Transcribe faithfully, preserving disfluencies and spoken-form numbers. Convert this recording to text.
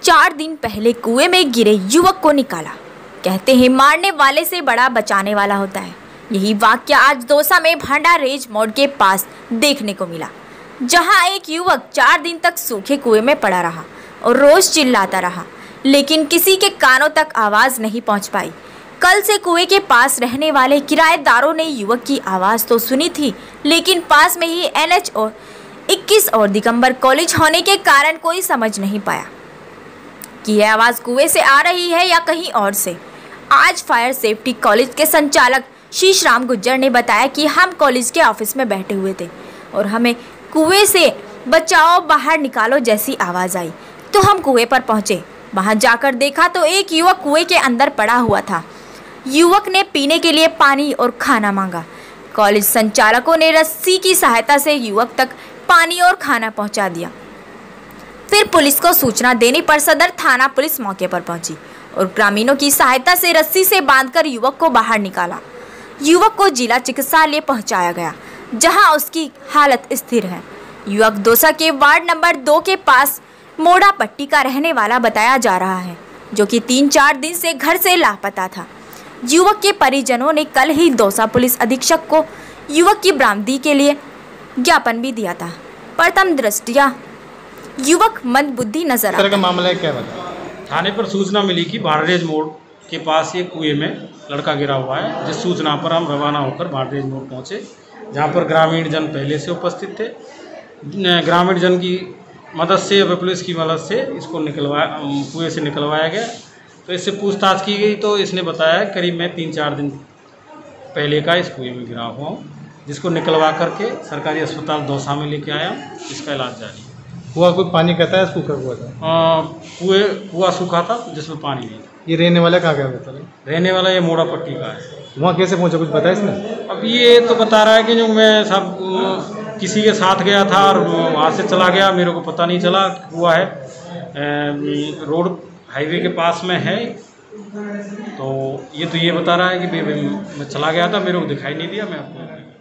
चार दिन पहले कुएं में गिरे युवक को निकाला। कहते हैं मारने वाले से बड़ा बचाने वाला होता है। यही वाकया आज दौसा में भांडा रेंज मोड़ के पास देखने को मिला, जहां एक युवक चार दिन तक सूखे कुएं में पड़ा रहा और रोज चिल्लाता रहा, लेकिन किसी के कानों तक आवाज नहीं पहुंच पाई। कल से कुएं के पास रहने वाले किराएदारों ने युवक की आवाज तो सुनी थी, लेकिन पास में ही एन एच और इक्कीस और दिगंबर कॉलेज होने के कारण कोई समझ नहीं पाया कि यह आवाज़ कुएं से आ रही है या कहीं और से। आज फायर सेफ्टी कॉलेज के संचालक शीश राम गुज्जर ने बताया कि हम कॉलेज के ऑफिस में बैठे हुए थे और हमें कुएं से बचाओ, बाहर निकालो जैसी आवाज़ आई तो हम कुएं पर पहुंचे। वहां जाकर देखा तो एक युवक कुएं के अंदर पड़ा हुआ था। युवक ने पीने के लिए पानी और खाना मांगा। कॉलेज संचालकों ने रस्सी की सहायता से युवक तक पानी और खाना पहुंचा दिया। फिर पुलिस को सूचना देने पर सदर थाना पुलिस मौके पर पहुंची और ग्रामीणों की सहायता से रस्सी से बांधकर युवक को बाहर निकाला। युवक को जिला चिकित्सालय पहुंचाया गया, जहां उसकी हालत स्थिर है। युवक दौसा के वार्ड नंबर दो के पास मोड़ा पट्टी का रहने वाला बताया जा रहा है, जो कि तीन चार दिन से घर से लापता था। युवक के परिजनों ने कल ही दौसा पुलिस अधीक्षक को युवक की बरामदगी के लिए ज्ञापन भी दिया था। प्रथम दृष्टया युवक मंदबुद्धि नजर आता है। मामला है क्या बता? थाने पर सूचना मिली कि भांडरेज मोड़ के पास ये कुएं में लड़का गिरा हुआ है, जिस सूचना पर हम रवाना होकर भांडरेज मोड़ पहुंचे, जहां पर ग्रामीण जन पहले से उपस्थित थे। ग्रामीण जन की मदद से या पुलिस की मदद से इसको निकलवाया, कुएं से निकलवाया गया। तो इससे पूछताछ की गई तो इसने बताया करीब मैं तीन चार दिन पहले का इस कुएं में गिरा हुआ हूँ, जिसको निकलवा करके सरकारी अस्पताल दौसा में लेके आया। इसका इलाज जारी है। कुआ कोई पानी कहता है, सूखा हुआ था? कुएं कुआ सूखा था जिसमें पानी नहीं। ये रहने वाला कहाँ का बता रहे? रहने वाला ये मोड़ा पट्टी का है। वहाँ कैसे पहुँचा, कुछ पता है इसने? अब ये तो बता रहा है कि जो मैं सब किसी के साथ गया था और वहाँ से चला गया, मेरे को पता नहीं चला कुआ है। रोड हाईवे के पास में है। तो ये तो ये बता रहा है कि मैं चला गया था, मेरे को दिखाई नहीं दिया। मैं आपको